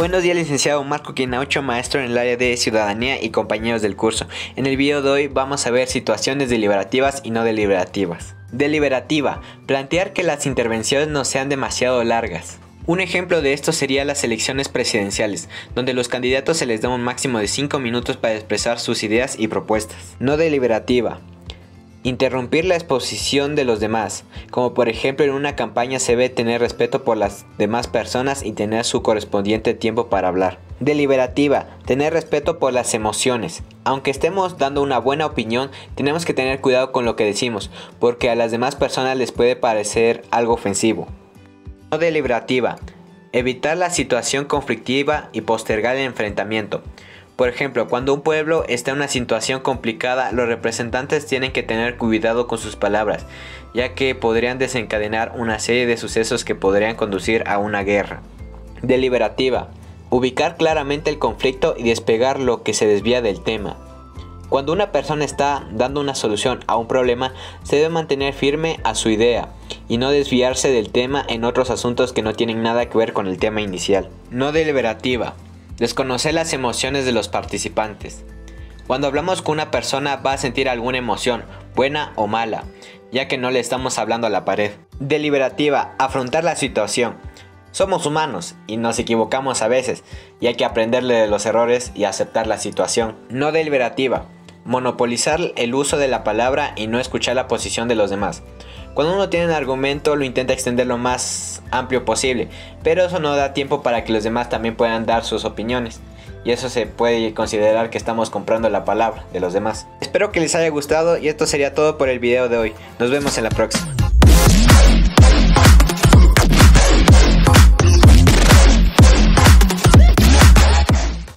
Buenos días, licenciado Marco Quinaucho, maestro en el área de Ciudadanía y compañeros del curso. En el video de hoy vamos a ver situaciones deliberativas y no deliberativas. Deliberativa: plantear que las intervenciones no sean demasiado largas. Un ejemplo de esto sería las elecciones presidenciales, donde los candidatos se les da un máximo de 5 minutos para expresar sus ideas y propuestas. No deliberativa: interrumpir la exposición de los demás, como por ejemplo en una campaña se debe tener respeto por las demás personas y tener su correspondiente tiempo para hablar. Deliberativa: tener respeto por las emociones. Aunque estemos dando una buena opinión, tenemos que tener cuidado con lo que decimos, porque a las demás personas les puede parecer algo ofensivo. No deliberativa: evitar la situación conflictiva y postergar el enfrentamiento. Por ejemplo, cuando un pueblo está en una situación complicada, los representantes tienen que tener cuidado con sus palabras, ya que podrían desencadenar una serie de sucesos que podrían conducir a una guerra. Deliberativa: ubicar claramente el conflicto y despegar lo que se desvía del tema. Cuando una persona está dando una solución a un problema, se debe mantener firme a su idea y no desviarse del tema en otros asuntos que no tienen nada que ver con el tema inicial. No deliberativa: desconocer las emociones de los participantes. Cuando hablamos con una persona va a sentir alguna emoción, buena o mala, ya que no le estamos hablando a la pared. Deliberativa: afrontar la situación. Somos humanos y nos equivocamos a veces, y hay que aprenderle de los errores y aceptar la situación. No deliberativa: monopolizar el uso de la palabra y no escuchar la posición de los demás. Cuando uno tiene un argumento lo intenta extender lo más amplio posible, pero eso no da tiempo para que los demás también puedan dar sus opiniones, y eso se puede considerar que estamos comprando la palabra de los demás. Espero que les haya gustado y esto sería todo por el video de hoy. Nos vemos en la próxima.